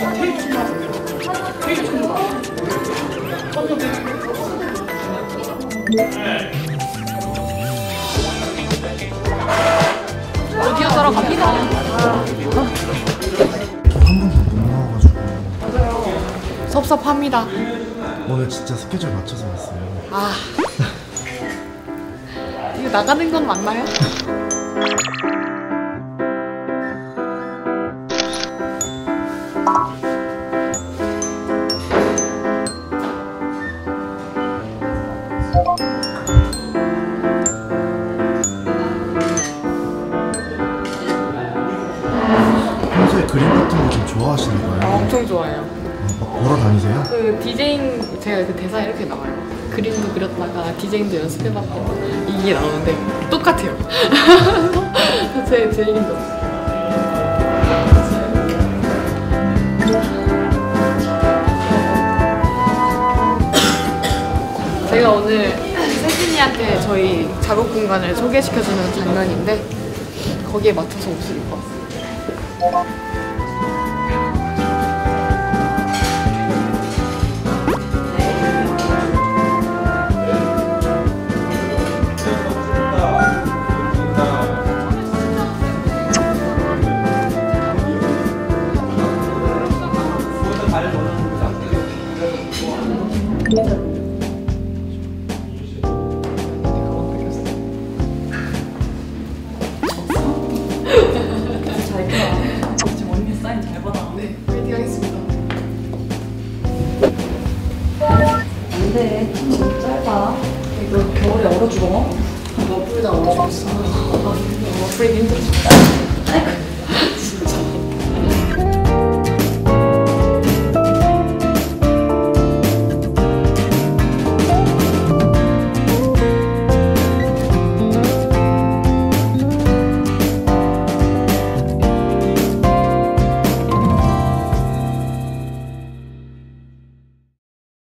어디로 들어갑니다. 한 번도 못 나와가지고 섭섭합니다. 오늘 진짜 스케줄 맞춰서 왔어요. 아, 이거 나가는 건 맞나요? 평소에 그림 같은 거 좀 좋아하시는 거예요? 엄청 좋아해요. 막 보러 다니세요? 그 디제잉 제가 그 대사 이렇게 나와요. 그림도 그렸다가 디제잉도 연습해봤고 이게 나오는데 똑같아요. 제 일도. 제가 오늘 세진이한테 저희 작업 공간을 소개시켜주는 장면인데 거기에 맞춰서 옷을 입고 왔어요. 잘 가. 지금 언니 사인 잘 받아. 네, 화이팅 하겠습니다. 안 돼. 너무 짧아. 이거 겨울에 얼어 죽어. 머플 다 얼어 죽었어. 머플이 힘들어. 아이고.